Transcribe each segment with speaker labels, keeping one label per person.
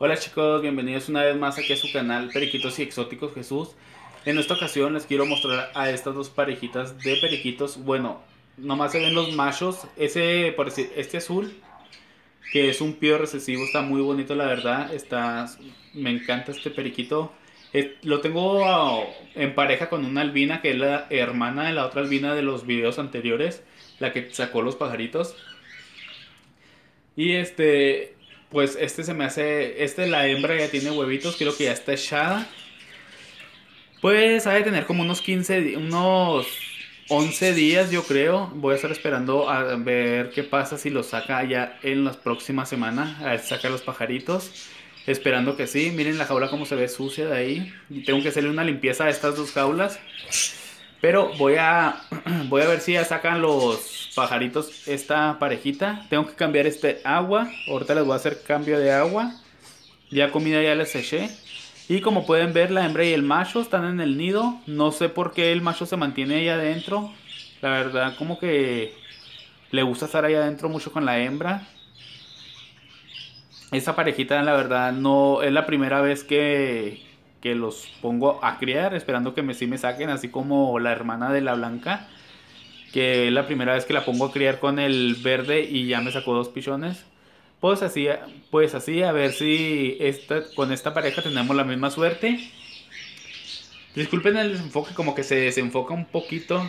Speaker 1: Hola chicos, bienvenidos una vez más aquí a su canal Periquitos y Exóticos Jesús. En esta ocasión les quiero mostrar a estas dos parejitas de periquitos. Bueno, nomás se ven los machos. Ese, por decir, este azul, que es un pío recesivo, está muy bonito la verdad. Me encanta este periquito. Lo tengo en pareja con una albina que es la hermana de la otra albina de los videos anteriores, la que sacó los pajaritos. Y pues se me hace, la hembra ya tiene huevitos, creo que ya está echada. Pues ha de tener como unos 11 días yo creo. Voy a estar esperando a ver qué pasa si lo saca ya en las próximas semanas. A ver si saca los pajaritos. Esperando que sí. Miren la jaula como se ve sucia de ahí. Y tengo que hacerle una limpieza a estas dos jaulas. Pero voy a ver si ya sacan los pajaritos esta parejita. Tengo que cambiar agua. Ahorita les voy a hacer cambio de agua. Ya comida ya les eché. Y como pueden ver, la hembra y el macho están en el nido. No sé por qué el macho se mantiene ahí adentro. La verdad, como que le gusta estar ahí adentro mucho con la hembra. Esta parejita, la verdad, no es la primera vez que los pongo a criar, esperando que sí me saquen, así como la hermana de la blanca, que es la primera vez que la pongo a criar con el verde y ya me sacó dos pichones. Pues así, a ver si con esta pareja tenemos la misma suerte. Disculpen el desenfoque, como que se desenfoca un poquito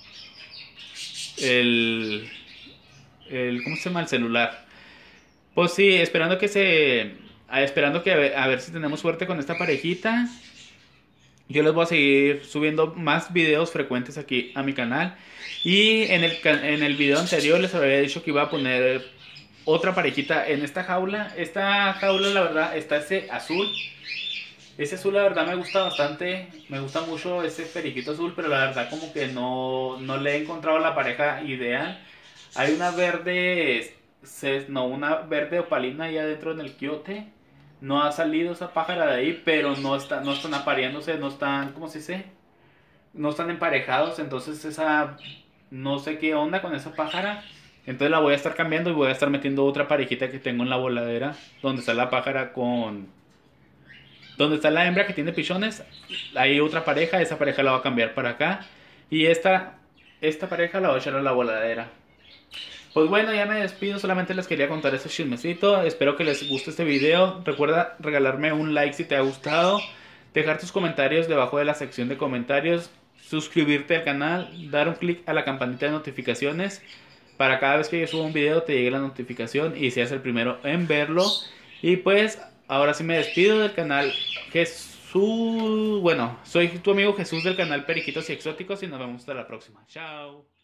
Speaker 1: el, ¿cómo se llama? El celular. Pues sí, esperando que a ver si tenemos suerte con esta parejita. Yo les voy a seguir subiendo más videos frecuentes aquí a mi canal. Y en el video anterior les había dicho que iba a poner otra parejita en esta jaula. Esta jaula, la verdad, está ese azul. Ese azul, la verdad, me gusta bastante. Me gusta mucho ese periquito azul, pero la verdad, como que no le he encontrado la pareja ideal. Hay una verde, no, una verde opalina ahí adentro en el quiote. No ha salido esa pájara de ahí, pero no están apareándose, no están, ¿cómo se dice? No están emparejados, entonces no sé qué onda con esa pájara. Entonces la voy a estar cambiando y voy a estar metiendo otra parejita que tengo en la voladera, donde está la pájara donde está la hembra que tiene pichones. Hay otra pareja, esa pareja la va a cambiar para acá. Y esta pareja la voy a echar a la voladera. Pues bueno, ya me despido, solamente les quería contar este chismecito. Espero que les guste este video. Recuerda regalarme un like si te ha gustado, dejar tus comentarios debajo de la sección de comentarios, suscribirte al canal, dar un clic a la campanita de notificaciones para cada vez que yo suba un video te llegue la notificación y seas el primero en verlo. Y pues ahora sí me despido del canal Jesús. Bueno, soy tu amigo Jesús del canal Periquitos y Exóticos y nos vemos hasta la próxima. Chao.